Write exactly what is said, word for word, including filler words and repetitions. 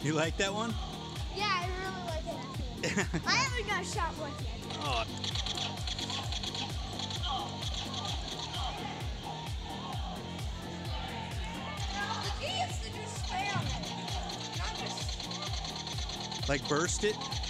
You like that one? Yeah, I really like it actually. I haven't got shot once yet. Oh. The key is to just stay on it. Not just... Like burst it?